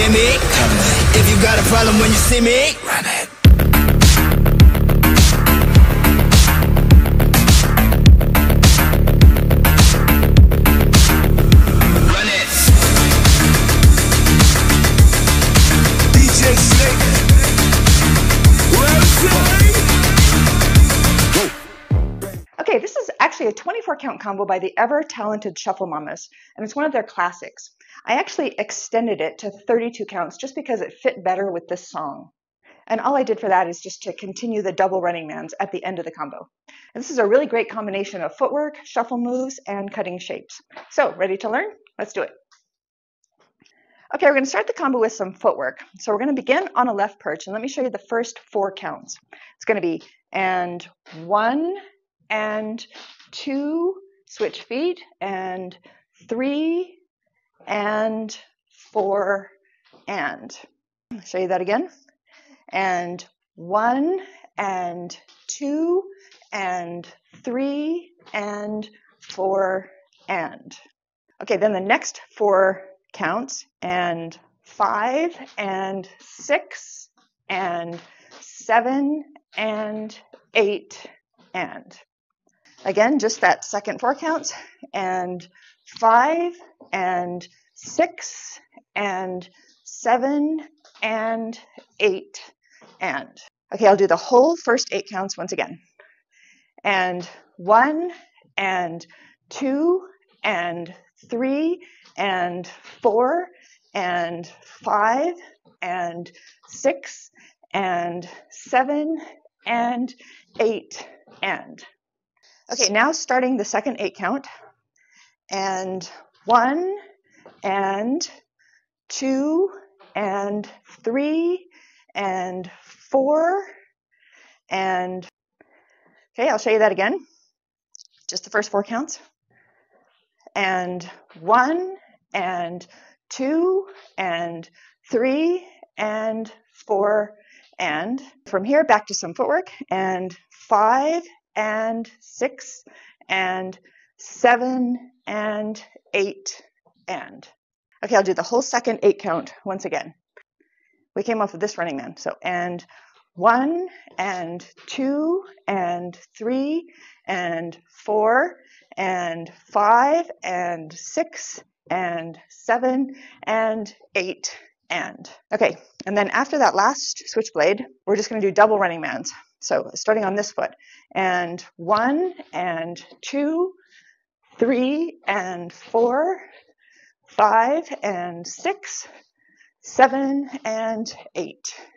hear me? If you got a problem when you see me, run it. Okay, this is actually a 24 count combo by the ever talented Shuffle Mamas, and it's one of their classics. I actually extended it to 32 counts just because it fit better with this song. And all I did for that is just to continue the double running mans at the end of the combo. And this is a really great combination of footwork, shuffle moves, and cutting shapes. So, ready to learn? Let's do it. Okay, we're going to start the combo with some footwork. So we're going to begin on a left perch, and let me show you the first 4 counts. It's going to be and 1, and 2, switch feet, and 3, and 4, and. I'll show you that again. And 1, and 2, and 3, and 4, and. Okay, then the next 4 counts, and 5, and 6, and 7, and 8, and. Again, just that second 4 counts, and 5, and 6, and 7, and 8, and. Okay, I'll do the whole first 8 counts once again. And 1, and 2, and 3, and 4, and 5, and 6, and 7, and 8, and. Okay, now starting the second 8 count, and 1, and 2, and 3, and 4, and, okay, I'll show you that again, just the first 4 counts, and 1, and 2, and 3, and 4, and. From here, back to some footwork, and 5, and 6, and 7, and 8, and. Okay, I'll do the whole second 8 count once again. We came off of this running man, so and 1, and 2, and 3, and 4, and 5, and 6, and 7, and 8, and. Okay, and then after that last switchblade, we're just going to do double running mans. So starting on this foot, and 1, and 2, 3, and 4, 5, and 6, 7, and 8.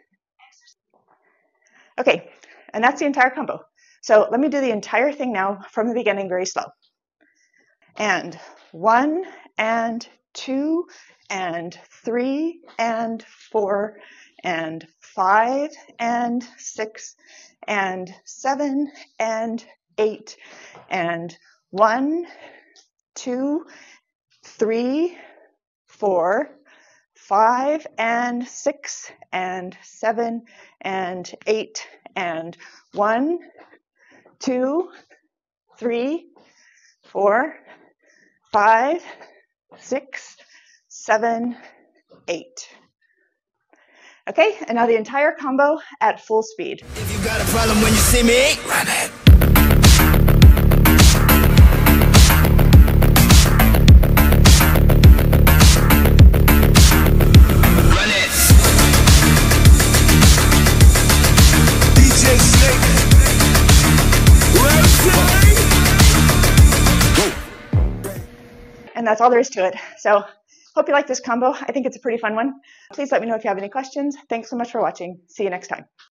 Okay, and that's the entire combo. So let me do the entire thing now from the beginning very slow. And 1, and 2, and 3, and 4, and 5, and 6, and 7, and 8, and 1, 2, 3, 4, 5, and 6, and 7, and 8, and 1, 2, 3, 4, 5, 6, 7, 8. Okay, and now the entire combo at full speed. If you got a problem when you see me, run it. Run it. DJ Snake. And that's all there is to it. So hope you like this combo. I think it's a pretty fun one. Please let me know if you have any questions. Thanks so much for watching. See you next time.